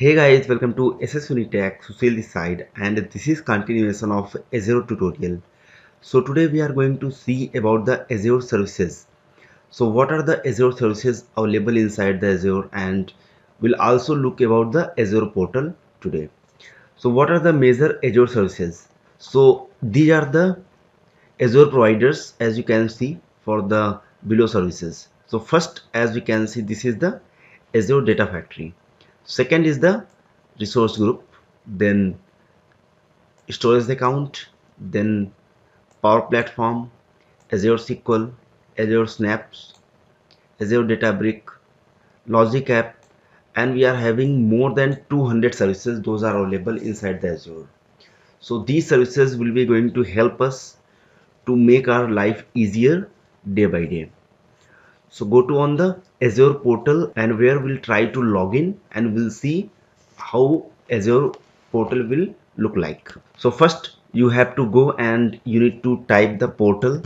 Hey guys, welcome to SS Unitech, Susil this side, and this is continuation of Azure tutorial. So today we are going to see about the Azure services. So what are the Azure services available inside the Azure, and we'll also look about the Azure portal today. So what are the major Azure services? So these are the Azure providers, as you can see for the below services. So first, as we can see, this is the Azure Data Factory. Second is the resource group, then storage account, then Power Platform, Azure SQL, Azure Snaps, Azure Databrick, Logic App, and we are having more than 200 services. Those are available inside the Azure. So these services will be going to help us to make our life easier day by day. So go to on the Azure portal, and where we'll try to log in and we'll see how Azure portal will look like. So first you have to go and you need to type the portal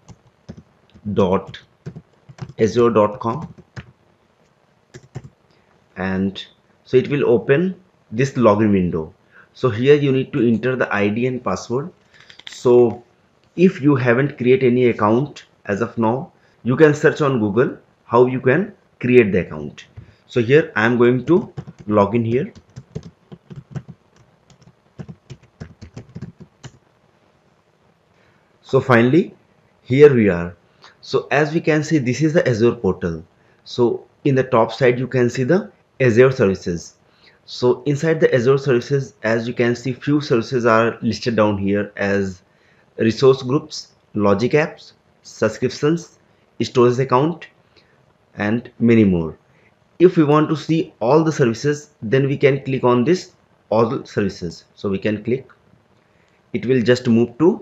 dot azure.com, and so it will open this login window. So here you need to enter the ID and password. So if you haven't created any account as of now, you can search on Google how you can create the account. So here I am going to log in here. So finally here we are. So as we can see, this is the Azure portal. So in the top side you can see the Azure services. So inside the Azure services, as you can see, few services are listed down here as resource groups, logic apps, subscriptions, storage account, and many more. If we want to see all the services, then we can click on this all services. So we can click, it will just move to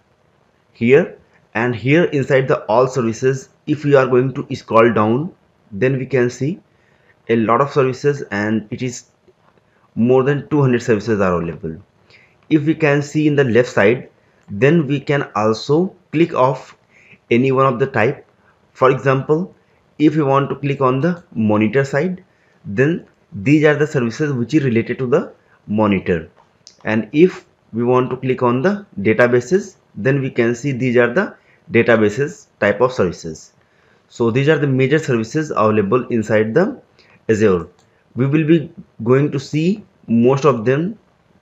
here, and here inside the all services, if we are going to scroll down, then we can see a lot of services, and it is more than 200 services are available. If we can see in the left side, then we can also click off any one of the type. For example, if we want to click on the monitor side, then these are the services which is related to the monitor. And if we want to click on the databases, then we can see these are the databases type of services. So these are the major services available inside the Azure. We will be going to see most of them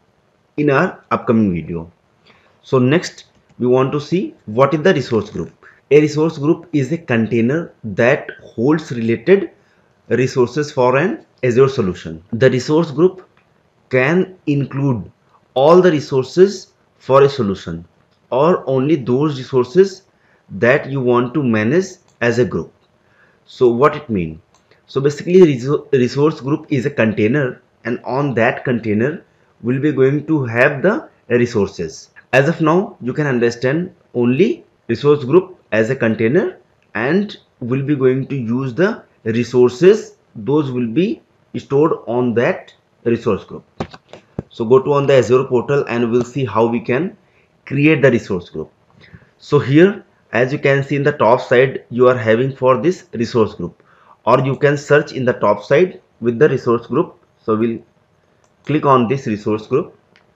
in our upcoming video. So next we want to see what is the resource group. A resource group is a container that holds related resources for an Azure solution. The resource group can include all the resources for a solution or only those resources that you want to manage as a group. So what it means? So basically resource group is a container, and on that container will be going to have the resources. As of now, you can understand only resource group as a container, and will be going to use the resources. Those will be stored on that resource group. So go to on the Azure portal and we'll see how we can create the resource group. So here, as you can see in the top side, you are having for this resource group, or you can search in the top side with the resource group. So we'll click on this resource group,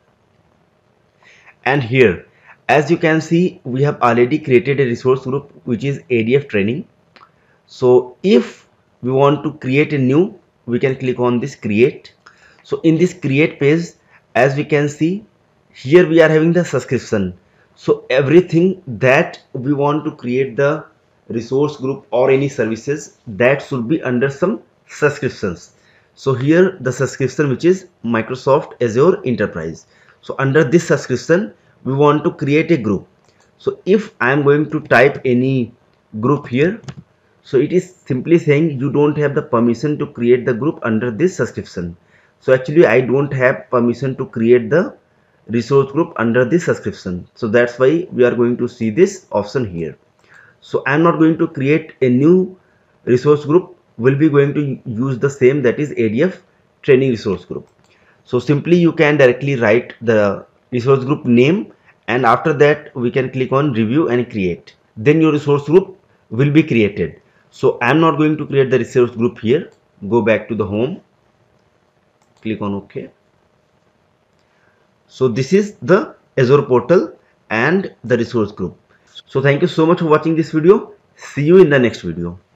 and here as you can see, we have already created a resource group which is ADF training. So if we want to create a new, we can click on this create. So in this create page, as we can see, here we are having the subscription. So everything that we want to create the resource group or any services, that should be under some subscriptions. So here the subscription which is Microsoft Azure Enterprise. So under this subscription we want to create a group. So if I am going to type any group here, so it is simply saying you don't have the permission to create the group under this subscription. So actually I don't have permission to create the resource group under this subscription. So that's why we are going to see this option here. So I'm not going to create a new resource group. We'll be going to use the same, that is ADF training resource group. So simply you can directly write the resource group name, and after that we can click on review and create. Then your resource group will be created. So I'm not going to create the resource group here. Go back to the home. click on OK. So this is the Azure portal and the resource group. So thank you so much for watching this video. See you in the next video.